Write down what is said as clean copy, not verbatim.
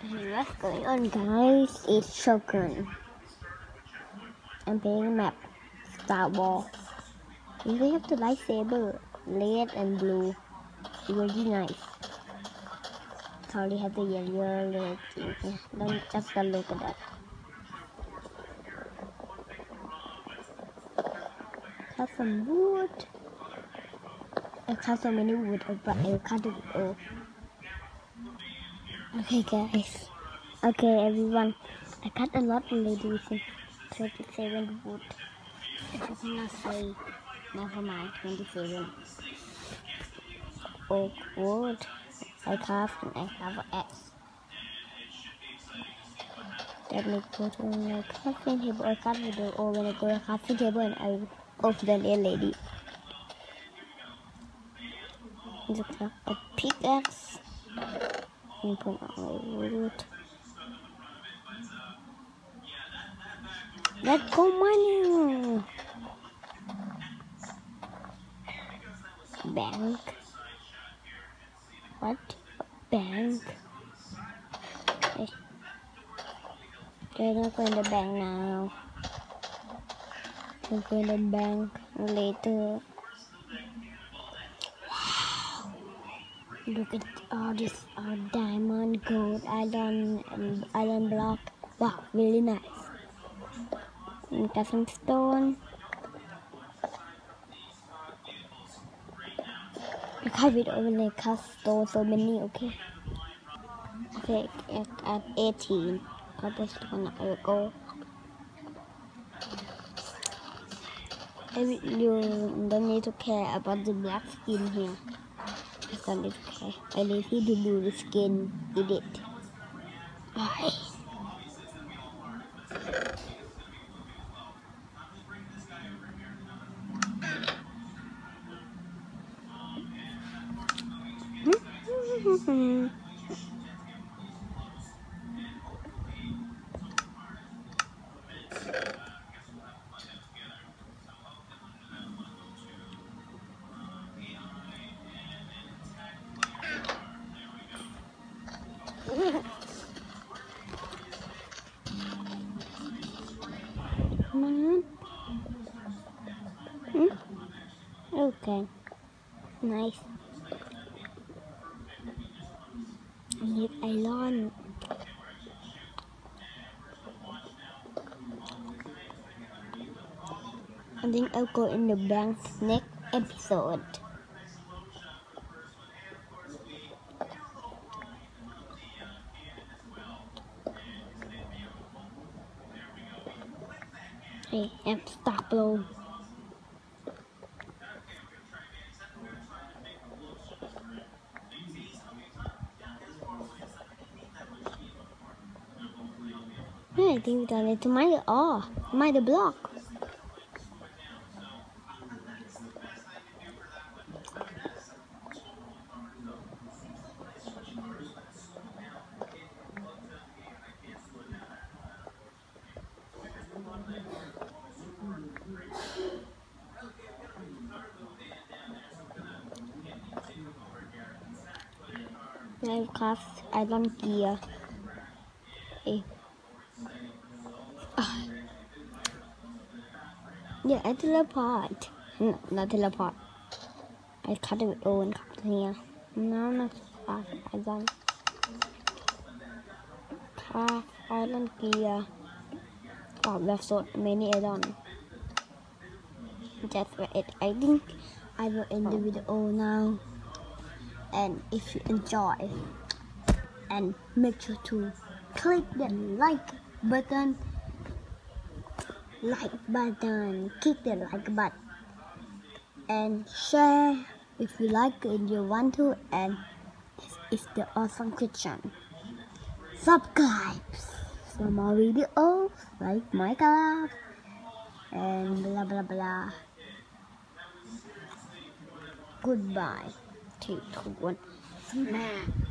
What's going on, guys? It's Shogun. I'm playing map Star Wars. We have the lightsaber, red and blue. Really nice. Sorry, have the yellow. Don't just look at that. Have some wood. I cut so many wood, but I cut it all. Okay, guys. Okay, everyone. I cut a lot already with 37 wood. I'm gonna say, never mind, 27. Oak wood. I carved and I have an axe. That makes go to my crafting table or crafting table, or when I go to crafting table and I open the lady. Just a pickaxe. And put on my wood. Let's go mining. Bank. What? Bank. Okay. They're not going to bank now. We're going to bank later. Wow! Look at all this diamond, gold, iron, and iron block. Wow, really nice. And got some stone. I can't read over the cast stone so many, okay? Okay, at 18. Cobblestone, I will go. You don't need to care about the black skin here. I don't need to care. I need to do the skin. Did it. Bye. Come on. Okay. Nice. I need iron. I think I'll go in the bank next episode. Hey, I'm stuck below. I think I need to mine it all. Mine the block. I craft iron gear. Hey. Yeah, I teleport. No, not teleport. I cut it own cut here. No, not craft iron. Craft iron gear. Oh, that's so many iron. That's it. I think I will end the video now. And if you enjoy, and make sure to click the like button, click the like button, and share if you like and you want to, and it's the awesome question. Subscribe for more videos like Minecraft and blah blah blah. Goodbye. 3, 2, 1. Smash.